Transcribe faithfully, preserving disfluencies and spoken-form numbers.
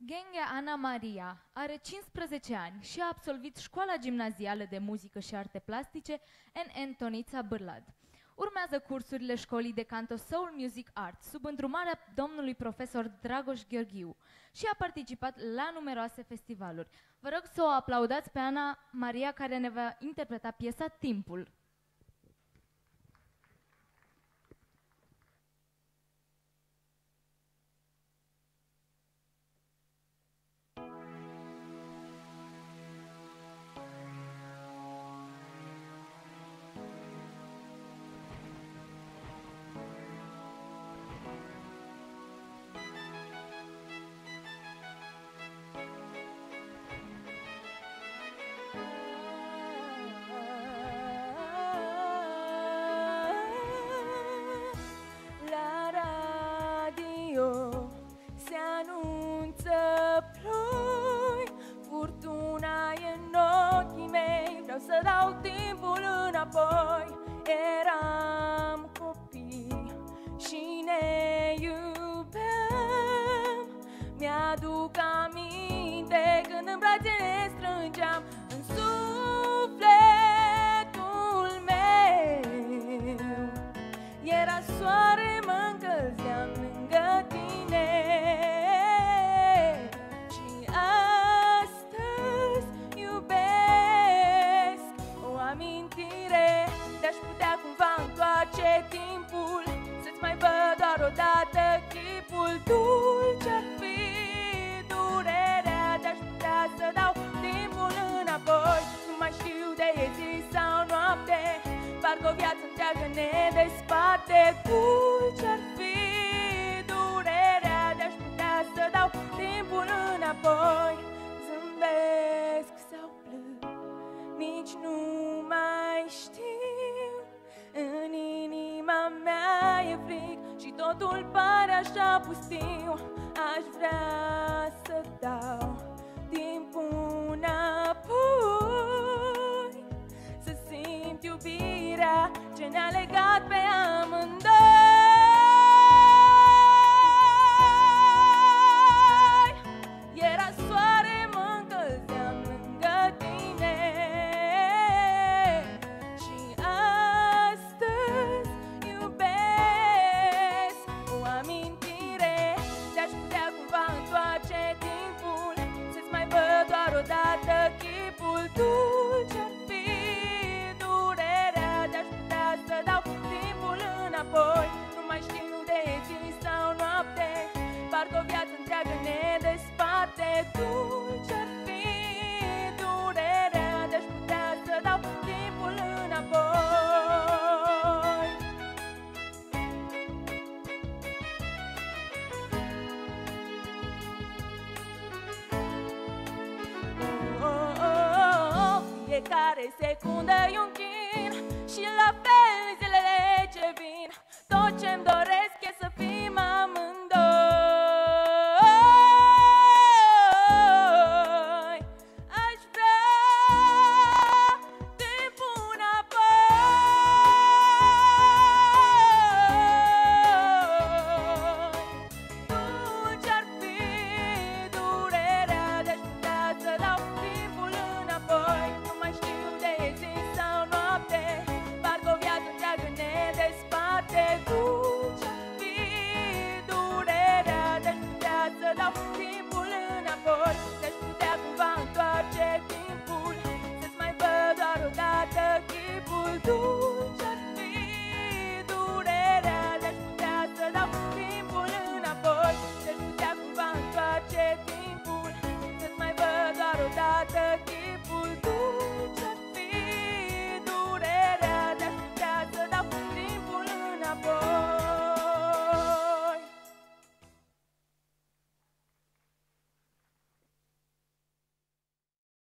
Genge Ana Maria are cincisprezece ani și a absolvit școala gimnazială de muzică și arte plastice în Antonița Bârlad. Urmează cursurile școlii de canto Soul Music Arts sub îndrumarea domnului profesor Dragoș Gheorghiu și a participat la numeroase festivaluri. Vă rog să o aplaudați pe Ana Maria, care ne va interpreta piesa Timpul. Se anunță ploi, furtuna e în ochii mei, vreau să dau timpul înapoi. Eram copii și ne iubeam, mi-aduc aminte când în brațe ne strângeam. În sufletul meu era soare, mă încălzeam lângă tine. Și astăzi iubesc o amintire de-aș putea cumva întoarce timpul, să-ți mai văd doar odată chipul. Dulce-ar fi durerea de-aș putea să dau timpul înapoi. Nu mai știu de e zi sau noapte, parcă o viață întreagă ne desparte. Dulce-ar fi durerea de-aș putea să dau timpul înapoi. Zâmbesc sau plâng, nici nu mai știu. În inima mea e frig și totul pare așa pustiu. Aș vrea să dau timpul înapoi, să simt iubirea ce ne-a legat pe amândoi. Era soare, mă încălzeam lângă tine. Și astăzi iubesc o amintire de-aș putea cumva întoarce timpul, să-ți mai văd doar odată chipul. Dulce-ar fi durerea de-aș putea să dau timpul înapoi. Nu mai știu de zi sau noapte, parcă o viață întreagă ne desparte. Dulce-ar fi durerea de-aș putea să dau timpul înapoi. Oh, oh, oh, oh. Fiecare secundă e un chin și la